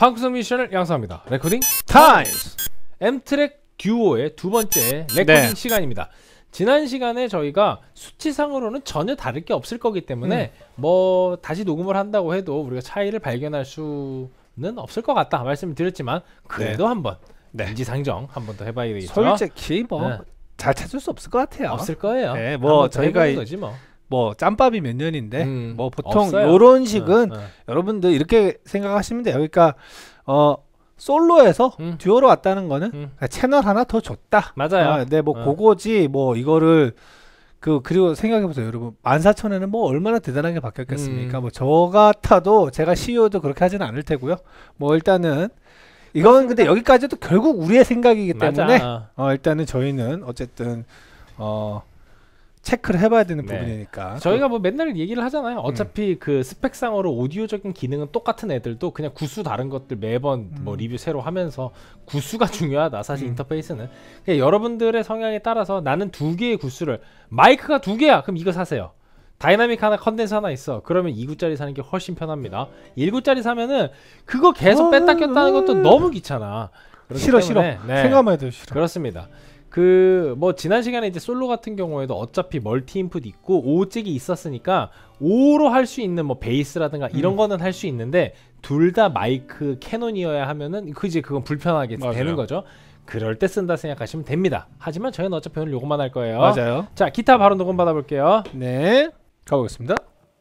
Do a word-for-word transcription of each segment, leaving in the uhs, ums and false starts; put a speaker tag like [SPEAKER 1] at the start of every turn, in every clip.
[SPEAKER 1] 방구석 미션을 양성합니다. 레코딩
[SPEAKER 2] 타임!
[SPEAKER 1] M트랙 듀오의 두 번째 레코딩
[SPEAKER 2] 네.
[SPEAKER 1] 시간입니다. 지난 시간에 저희가 수치상으로는 전혀 다를 게 없을 거기 때문에 음. 뭐 다시 녹음을 한다고 해도 우리가 차이를 발견할 수는 없을 것 같다 말씀을 드렸지만 그래도
[SPEAKER 2] 네. 한번
[SPEAKER 1] 네. 인지상정 한 번 더 해봐야 되겠죠.
[SPEAKER 2] 솔직히 뭐 잘
[SPEAKER 1] 네.
[SPEAKER 2] 찾을 수 없을 것 같아요.
[SPEAKER 1] 없을 거예요.
[SPEAKER 2] 네, 뭐 저희가 이,
[SPEAKER 1] 거지 뭐.
[SPEAKER 2] 뭐 짬밥이 몇 년인데
[SPEAKER 1] 음,
[SPEAKER 2] 뭐 보통
[SPEAKER 1] 없어요.
[SPEAKER 2] 요런 식은
[SPEAKER 1] 어, 어.
[SPEAKER 2] 여러분들 이렇게 생각하시면 돼요. 그러니까 어 솔로에서
[SPEAKER 1] 음.
[SPEAKER 2] 듀오로 왔다는 거는
[SPEAKER 1] 음.
[SPEAKER 2] 채널 하나 더 줬다.
[SPEAKER 1] 맞아요.
[SPEAKER 2] 아, 네, 뭐
[SPEAKER 1] 어.
[SPEAKER 2] 그거지 뭐 이거를 그 그리고 생각해보세요, 여러분. 만 사천에는 뭐 얼마나 대단하게 바뀌었겠습니까?
[SPEAKER 1] 음.
[SPEAKER 2] 뭐 저 같아도 제가 씨이오도 그렇게 하지는 않을 테고요. 뭐 일단은 이건 근데 여기까지도 결국 우리의 생각이기 때문에
[SPEAKER 1] 맞아.
[SPEAKER 2] 어 일단은 저희는 어쨌든 어 체크를 해봐야 되는
[SPEAKER 1] 네.
[SPEAKER 2] 부분이니까.
[SPEAKER 1] 저희가 뭐 맨날 얘기를 하잖아요. 어차피 음. 그 스펙상으로 오디오적인 기능은 똑같은 애들도 그냥 구수 다른 것들 매번 음. 뭐 리뷰 새로 하면서 구수가 중요하다. 사실 음. 인터페이스는 그러니까 여러분들의 성향에 따라서 나는 두 개의 구수를 마이크가 두 개야. 그럼 이거 사세요. 다이나믹 하나, 컨덴서 하나 있어. 그러면 이 구짜리 사는 게 훨씬 편합니다. 일 구짜리 사면은 그거 계속 뺐다 꼈다 하는 것도 너무 귀찮아.
[SPEAKER 2] 싫어 싫어.
[SPEAKER 1] 네.
[SPEAKER 2] 생각만 해도 싫어.
[SPEAKER 1] 그렇습니다. 그 뭐 지난 시간에 이제 솔로 같은 경우에도 어차피 멀티 인풋 있고 오 잭이 있었으니까 오로 할 수 있는 뭐 베이스라든가 이런 음. 거는 할 수 있는데 둘 다 마이크 캐논이어야 하면은 그 이제 그건 불편하게 맞아요. 되는 거죠. 그럴 때 쓴다 생각하시면 됩니다. 하지만 저희는 어차피 오늘 요것만 할 거예요.
[SPEAKER 2] 맞아요.
[SPEAKER 1] 자, 기타 바로 녹음 받아볼게요.
[SPEAKER 2] 네, 가보겠습니다.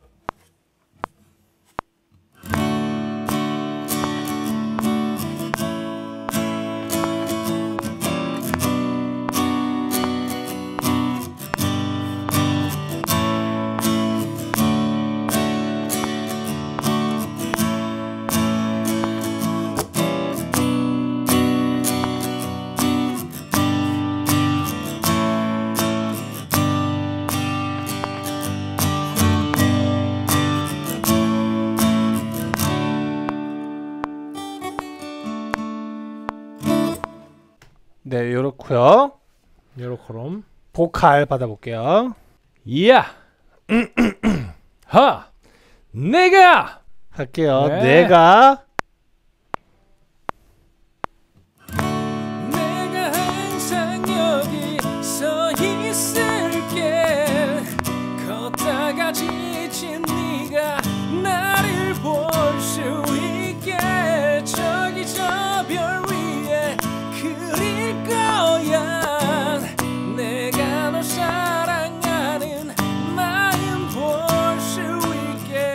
[SPEAKER 2] 네, 요렇고요.
[SPEAKER 1] 요렇게럼
[SPEAKER 2] 보컬 받아볼게요.
[SPEAKER 1] 이야 하 내가
[SPEAKER 2] 할게요.
[SPEAKER 1] 네.
[SPEAKER 2] 내가
[SPEAKER 3] 내가 항상 여기 서 있을게. 걷다가 지친 네가 나를 볼 수 있게. 저기 저 별 위에 그릴 거야. 내가 널 사랑하는 마음 볼 수 있게.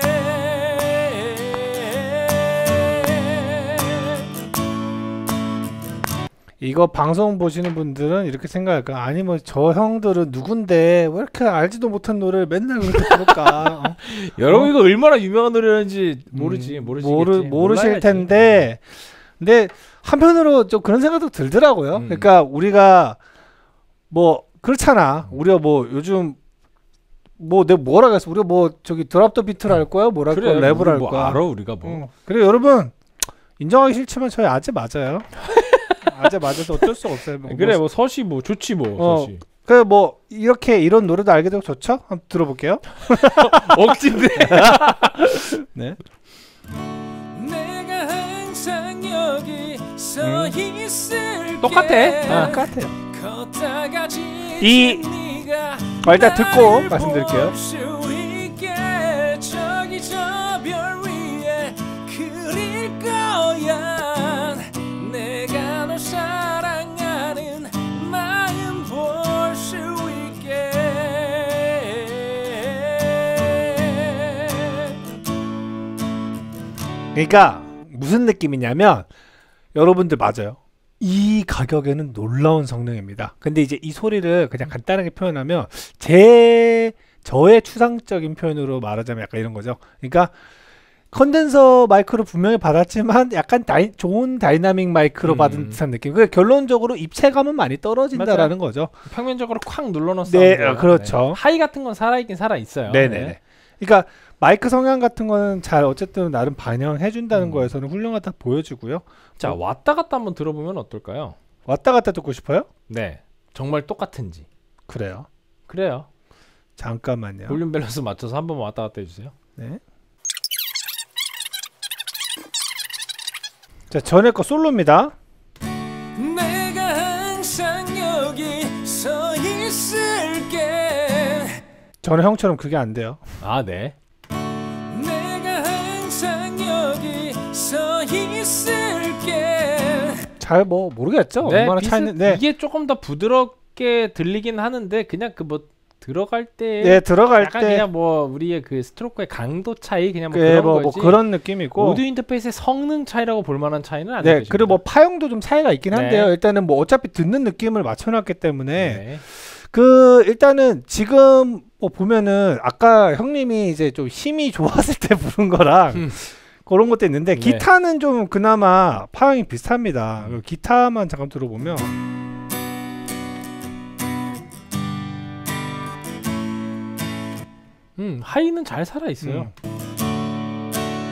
[SPEAKER 2] 이거 방송 보시는 분들은 이렇게 생각할 거야. 아니 뭐 저 형들은 누군데 왜 이렇게 알지도 못한 노래를 맨날 그렇게 부를까? 어?
[SPEAKER 1] 여러분
[SPEAKER 2] 어?
[SPEAKER 1] 이거 얼마나 유명한 노래인지 모르지
[SPEAKER 2] 음,
[SPEAKER 1] 모르시겠지
[SPEAKER 2] 모르, 모르실
[SPEAKER 1] 몰라야지.
[SPEAKER 2] 텐데 근데 한편으로 좀 그런 생각도 들더라고요.
[SPEAKER 1] 음.
[SPEAKER 2] 그러니까 우리가 뭐 그렇잖아. 우리가 뭐 요즘 뭐 내가 뭐라 그랬어? 우리가 뭐 저기 드랍 더 비트를 할 거야? 뭐랄
[SPEAKER 1] 그래,
[SPEAKER 2] 거야? 랩을 할
[SPEAKER 1] 뭐
[SPEAKER 2] 거야?
[SPEAKER 1] 알아 우리가 뭐
[SPEAKER 2] 어. 그래 여러분 인정하기 싫지만 저희 아재 맞아요. 아재 맞아서 어쩔 수가 없어요. 뭐,
[SPEAKER 1] 그래
[SPEAKER 2] 뭐,
[SPEAKER 1] 뭐 서시 뭐 좋지 뭐
[SPEAKER 2] 어.
[SPEAKER 1] 서시
[SPEAKER 2] 그래 뭐 이렇게 이런 노래도 알게 되고 좋죠? 한번 들어볼게요.
[SPEAKER 1] 억진데
[SPEAKER 2] 네.
[SPEAKER 3] 내가 항상 여기 서 있을게.
[SPEAKER 1] 똑같아. 아.
[SPEAKER 2] 똑같아요.
[SPEAKER 3] 걷다가
[SPEAKER 2] 이
[SPEAKER 3] 네가
[SPEAKER 2] 어, 일단 듣고
[SPEAKER 3] 나를
[SPEAKER 2] 말씀드릴게요.
[SPEAKER 3] 볼 수 있게. 저기 저 별 위에 그릴 거야. 내가 널 사랑하는 마음 볼 수 있게.
[SPEAKER 2] 그러니까 무슨 느낌이냐면 여러분들 맞아요. 이 가격에는 놀라운 성능입니다. 근데 이제 이 소리를 그냥 간단하게 표현하면 제 저의 추상적인 표현으로 말하자면 약간 이런 거죠. 그러니까 컨덴서 마이크로 분명히 받았지만 약간 다이, 좋은 다이나믹 마이크로
[SPEAKER 1] 음.
[SPEAKER 2] 받은 듯한 느낌. 그러니까 결론적으로 입체감은 많이 떨어진다라는 거죠.
[SPEAKER 1] 평면적으로 콱 눌러놓은
[SPEAKER 2] 네,
[SPEAKER 1] 사운드.
[SPEAKER 2] 그렇죠.
[SPEAKER 1] 네. 하이 같은 건 살아있긴 살아있어요.
[SPEAKER 2] 네네.
[SPEAKER 1] 네.
[SPEAKER 2] 그러니까 마이크 성향 같은 거는 잘 어쨌든 나름 반영해준다는
[SPEAKER 1] 음.
[SPEAKER 2] 거에서는 훌륭하다 보여주고요.
[SPEAKER 1] 자 왔다 갔다 한번 들어보면 어떨까요?
[SPEAKER 2] 왔다 갔다 듣고 싶어요?
[SPEAKER 1] 네 정말 똑같은지.
[SPEAKER 2] 그래요.
[SPEAKER 1] 그래요.
[SPEAKER 2] 잠깐만요.
[SPEAKER 1] 볼륨 밸런스 맞춰서 한 번만 왔다 갔다 해주세요.
[SPEAKER 2] 네. 자, 전에 거 솔로입니다.
[SPEAKER 3] 내가 항상 여기 서 있을게.
[SPEAKER 2] 저는 형처럼 그게 안 돼요.
[SPEAKER 1] 아, 네.
[SPEAKER 3] 내가 항상 여기 서 있을게.
[SPEAKER 2] 잘 뭐 모르겠죠.
[SPEAKER 1] 네,
[SPEAKER 2] 얼마나
[SPEAKER 1] 비슷-
[SPEAKER 2] 차이는. 네.
[SPEAKER 1] 이게 조금 더 부드럽게 들리긴 하는데 그냥 그 뭐 들어갈 때
[SPEAKER 2] 네, 들어갈
[SPEAKER 1] 약간
[SPEAKER 2] 때
[SPEAKER 1] 그냥 뭐 우리의 그 스트로크의 강도 차이 그냥 뭐
[SPEAKER 2] 네,
[SPEAKER 1] 그런
[SPEAKER 2] 뭐, 뭐
[SPEAKER 1] 거지.
[SPEAKER 2] 그런 느낌이고.
[SPEAKER 1] 오디오 인터페이스의 성능 차이라고 볼 만한 차이는 아니죠.
[SPEAKER 2] 네, 그리고 뭐 파형도 좀 차이가 있긴 한데요.
[SPEAKER 1] 네.
[SPEAKER 2] 일단은 뭐 어차피 듣는 느낌을 맞춰놨기 때문에
[SPEAKER 1] 네.
[SPEAKER 2] 그 일단은 지금 뭐 보면은 아까 형님이 이제 좀 힘이 좋았을 때 부른 거랑
[SPEAKER 1] 음.
[SPEAKER 2] 그런 것도 있는데
[SPEAKER 1] 네.
[SPEAKER 2] 기타는 좀 그나마 파형이 비슷합니다. 그 기타만 잠깐 들어보면
[SPEAKER 1] 음, 하이는 잘 살아 있어요.
[SPEAKER 2] 음.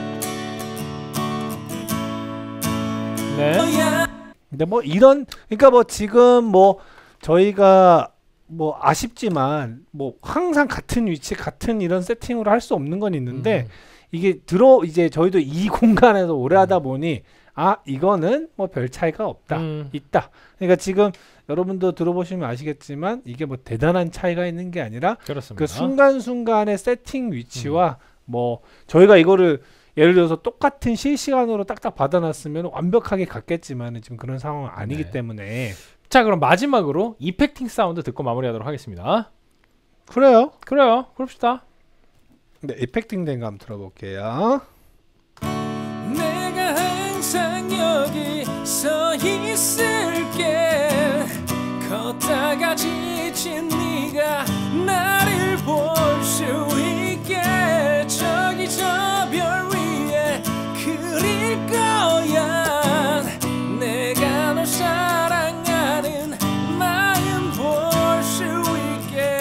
[SPEAKER 1] 네.
[SPEAKER 2] 근데 뭐 이런 그러니까 뭐 지금 뭐 저희가 뭐 아쉽지만 뭐 항상 같은 위치 같은 이런 세팅으로 할 수 없는 건 있는데
[SPEAKER 1] 음.
[SPEAKER 2] 이게 들어 이제 저희도 이 공간에서 오래 하다 보니 아 이거는 뭐 별 차이가 없다
[SPEAKER 1] 음.
[SPEAKER 2] 있다. 그러니까 지금 여러분도 들어보시면 아시겠지만 이게 뭐 대단한 차이가 있는 게 아니라
[SPEAKER 1] 그렇습니다.
[SPEAKER 2] 그 순간순간의 세팅 위치와 뭐 저희가 이거를 예를 들어서 똑같은 실시간으로 딱딱 받아놨으면 완벽하게 갔겠지만 지금 그런 상황은 아니기
[SPEAKER 1] 네.
[SPEAKER 2] 때문에
[SPEAKER 1] 자, 그럼 마지막으로 이펙팅 사운드 듣고 마무리하도록 하겠습니다.
[SPEAKER 2] 그래요.
[SPEAKER 1] 그래요. 그럽시다.
[SPEAKER 2] 네, 이펙팅 된 거 한번 들어볼게요.
[SPEAKER 3] 내가 항상 여기 서 있을게. 걷다가 지친 네가 나를 볼 수 있게. 저기 저 별 위에 그릴 거야. 내가 널 사랑하는 마음 볼 수 있게.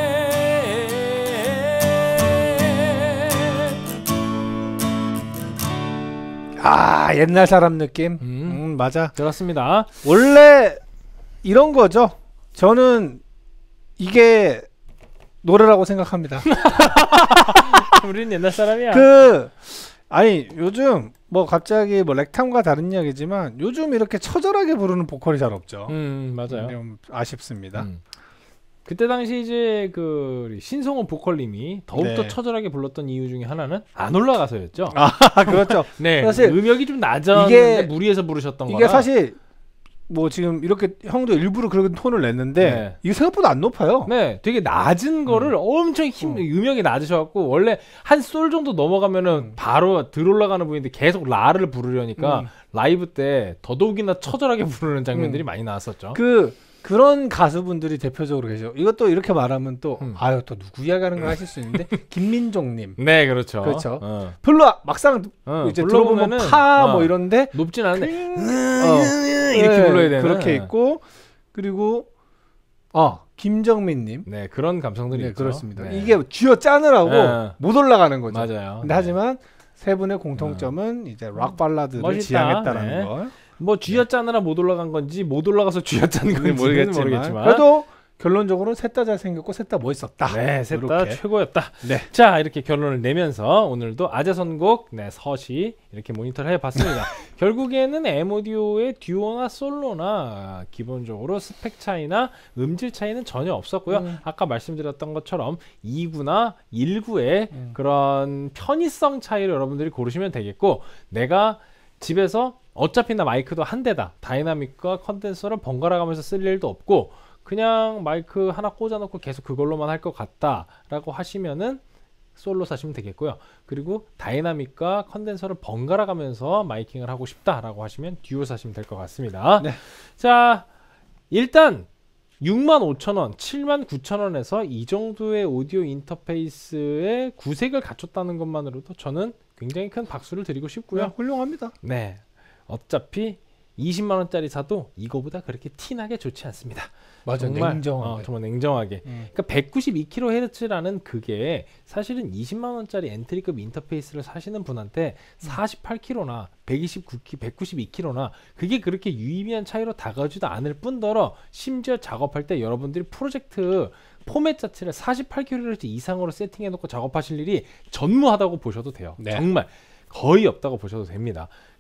[SPEAKER 2] 아 옛날 사람 느낌.
[SPEAKER 1] 음.
[SPEAKER 2] 음 맞아.
[SPEAKER 1] 들었습니다.
[SPEAKER 2] 원래 이런 거죠. 저는 이게 노래라고 생각합니다.
[SPEAKER 1] 우리는 옛날 사람이야.
[SPEAKER 2] 그 아니 요즘 뭐 갑자기 뭐 렉탐과 다른 이야기지만 요즘 이렇게 처절하게 부르는 보컬이 잘 없죠.
[SPEAKER 1] 음, 맞아요.
[SPEAKER 2] 좀 아쉽습니다.
[SPEAKER 1] 음. 그때 당시 이제 그 우리 신성원 보컬님이 더욱더
[SPEAKER 2] 네.
[SPEAKER 1] 처절하게 불렀던 이유 중에 하나는 안 올라가서였죠.
[SPEAKER 2] 아 그렇죠.
[SPEAKER 1] 네,
[SPEAKER 2] 사실
[SPEAKER 1] 음역이 좀 낮았는데
[SPEAKER 2] 이게-
[SPEAKER 1] 무리해서 부르셨던
[SPEAKER 2] 이게
[SPEAKER 1] 거라.
[SPEAKER 2] 사실 뭐 지금 이렇게 형도 일부러 그런 톤을 냈는데
[SPEAKER 1] 네.
[SPEAKER 2] 이게 생각보다 안 높아요.
[SPEAKER 1] 네, 되게 낮은 거를 엄청 힘
[SPEAKER 2] 음.
[SPEAKER 1] 음역이 낮으셔갖고 원래 한 솔 정도 넘어가면은
[SPEAKER 2] 음.
[SPEAKER 1] 바로 들어올라가는 부분인데 계속 라를 부르려니까
[SPEAKER 2] 음.
[SPEAKER 1] 라이브 때 더더욱이나 처절하게 부르는 장면들이
[SPEAKER 2] 음.
[SPEAKER 1] 많이 나왔었죠.
[SPEAKER 2] 그 그런 가수분들이 대표적으로 계셔. 이것도 이렇게 말하면 또
[SPEAKER 1] 음.
[SPEAKER 2] 아유 또 누구 이야기하는 거 하실 수 있는데 김민종님
[SPEAKER 1] 네, 그렇죠.
[SPEAKER 2] 그렇죠.
[SPEAKER 1] 어.
[SPEAKER 2] 별로 막상
[SPEAKER 1] 어,
[SPEAKER 2] 이제
[SPEAKER 1] 불러보면은,
[SPEAKER 2] 들어보면 파
[SPEAKER 1] 어,
[SPEAKER 2] 뭐 이런데
[SPEAKER 1] 높진 않은데
[SPEAKER 2] 어,
[SPEAKER 1] 이렇게
[SPEAKER 2] 네,
[SPEAKER 1] 불러야 되는
[SPEAKER 2] 그렇게 있고 그리고 아 김정민님
[SPEAKER 1] 네, 그런 감성들이
[SPEAKER 2] 네
[SPEAKER 1] 있죠.
[SPEAKER 2] 그렇습니다.
[SPEAKER 1] 네.
[SPEAKER 2] 이게 쥐어 짜느라고
[SPEAKER 1] 네.
[SPEAKER 2] 못 올라가는 거죠.
[SPEAKER 1] 맞아요.
[SPEAKER 2] 근데
[SPEAKER 1] 네.
[SPEAKER 2] 하지만 세 분의 공통점은 이제 락 발라드를
[SPEAKER 1] 멋있다.
[SPEAKER 2] 지향했다라는
[SPEAKER 1] 네.
[SPEAKER 2] 걸.
[SPEAKER 1] 뭐 쥐어짜느라 못 올라간 건지 못 올라가서 쥐어짠 건지는
[SPEAKER 2] 모르겠지만,
[SPEAKER 1] 모르겠지만,
[SPEAKER 2] 그래도 결론적으로는 셋 다 잘생겼고 셋 다 멋있었다.
[SPEAKER 1] 네, 셋 다
[SPEAKER 2] 이렇게.
[SPEAKER 1] 최고였다.
[SPEAKER 2] 네.
[SPEAKER 1] 자, 이렇게 결론을 내면서 오늘도 아재 선곡 네, 서시 이렇게 모니터를 해봤습니다. 결국에는 엠오디오의 듀오나 솔로나 기본적으로 스펙 차이나 음질 차이는 전혀 없었고요.
[SPEAKER 2] 음.
[SPEAKER 1] 아까 말씀드렸던 것처럼 이 구나 일 구의
[SPEAKER 2] 음.
[SPEAKER 1] 그런 편의성 차이를 여러분들이 고르시면 되겠고, 내가 집에서 어차피 나 마이크도 한 대다, 다이나믹과 컨덴서를 번갈아 가면서 쓸 일도 없고 그냥 마이크 하나 꽂아놓고 계속 그걸로만 할 것 같다 라고 하시면은 솔로 사시면 되겠고요. 그리고 다이나믹과 컨덴서를 번갈아 가면서 마이킹을 하고 싶다 라고 하시면 듀오 사시면 될 것 같습니다.
[SPEAKER 2] 네.
[SPEAKER 1] 자, 일단 육만 오천 원, 칠만 구천 원에서 이 정도의 오디오 인터페이스의 구색을 갖췄다는 것만으로도 저는 굉장히 큰 박수를 드리고 싶고요.
[SPEAKER 2] 네, 훌륭합니다.
[SPEAKER 1] 네, 어차피 이십만 원짜리 사도 이거보다 그렇게 티나게 좋지 않습니다.
[SPEAKER 2] 맞아,
[SPEAKER 1] 정말,
[SPEAKER 2] 냉정하게.
[SPEAKER 1] 어, 정말 냉정하게.
[SPEAKER 2] 음.
[SPEAKER 1] 그러니까 백구십이 킬로헤르츠라는 그게 사실은 이십만 원짜리 엔트리급 인터페이스를 사시는 분한테 사십팔 킬로나 백이십구 킬로, 백구십이 킬로나 그게 그렇게 유의미한 차이로 다가오지도 않을 뿐더러 심지어 작업할 때 여러분들이 프로젝트 포맷 자체를 사십팔 킬로헤르츠 이상으로 세팅해 놓고 작업하실 일이 전무하다고 보셔도 돼요.
[SPEAKER 2] 네.
[SPEAKER 1] 정말 거의 없다고 보셔도 됩니다.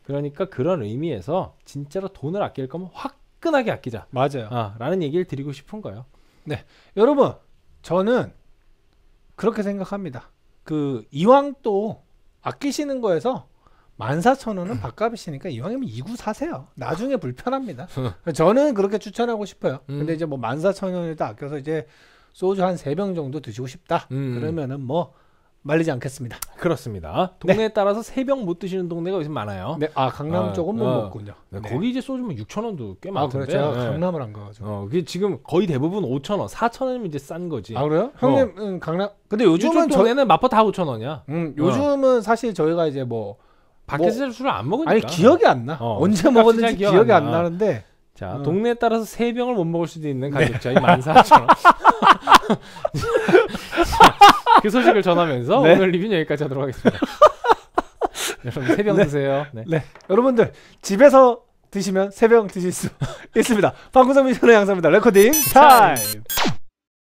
[SPEAKER 1] 그러니까 그런 의미에서 진짜로 돈을 아낄 거면 화끈하게 아끼자.
[SPEAKER 2] 맞아요.
[SPEAKER 1] 아, 라는 얘기를 드리고 싶은 거예요.
[SPEAKER 2] 네, 여러분 저는 그렇게 생각합니다. 그 이왕 또 아끼시는 거에서 만 사천 원은 밥값이시니까 이왕이면 이 구 사세요. 나중에 불편합니다. 저는 그렇게 추천하고 싶어요.
[SPEAKER 1] 음.
[SPEAKER 2] 근데 이제 뭐 만 사천 원에다 아껴서 이제 소주 한 세 병 정도 드시고 싶다.
[SPEAKER 1] 음.
[SPEAKER 2] 그러면은 뭐 말리지 않겠습니다.
[SPEAKER 1] 그렇습니다. 동네에 따라서 세 병 못 드시는 동네가 요즘 많아요.
[SPEAKER 2] 네, 아 강남
[SPEAKER 1] 아,
[SPEAKER 2] 쪽은 못
[SPEAKER 1] 어.
[SPEAKER 2] 먹군요.
[SPEAKER 1] 네,
[SPEAKER 2] 네.
[SPEAKER 1] 거기 이제 소주면 육천 원도 꽤
[SPEAKER 2] 아
[SPEAKER 1] 많던데.
[SPEAKER 2] 그래, 제가
[SPEAKER 1] 네.
[SPEAKER 2] 강남을 안 가가지고.
[SPEAKER 1] 어, 그게 지금 거의 대부분 오천 원, 사천 원이면 이제 싼 거지.
[SPEAKER 2] 아 그래요? 형님은 강남. 근데 요즘은
[SPEAKER 1] 요즘
[SPEAKER 2] 저,
[SPEAKER 1] 동네는 마포 다 오천 원이야.
[SPEAKER 2] 음, 요즘은 사실 저희가 이제 뭐
[SPEAKER 1] 밖에서 술을 안 먹으니까.
[SPEAKER 2] 아니 기억이 안 나.
[SPEAKER 1] 어,
[SPEAKER 2] 언제
[SPEAKER 1] 값이
[SPEAKER 2] 먹었는지
[SPEAKER 1] 잘 기억
[SPEAKER 2] 기억이
[SPEAKER 1] 안
[SPEAKER 2] 안
[SPEAKER 1] 나.
[SPEAKER 2] 나는데.
[SPEAKER 1] 자,
[SPEAKER 2] 어.
[SPEAKER 1] 동네에 따라서 세 병을 못 먹을 수도 있는 가격차이 만 사천 원. 그 소식을 전하면서
[SPEAKER 2] 네.
[SPEAKER 1] 오늘 리뷰는 여기까지 하도록 하겠습니다. 여러분 세 병
[SPEAKER 2] 네.
[SPEAKER 1] 드세요. 네.
[SPEAKER 2] 네, 여러분들 집에서 드시면 세 병 드실 수 있습니다. 방구석 미션의 양상입니다. 레코딩 타임.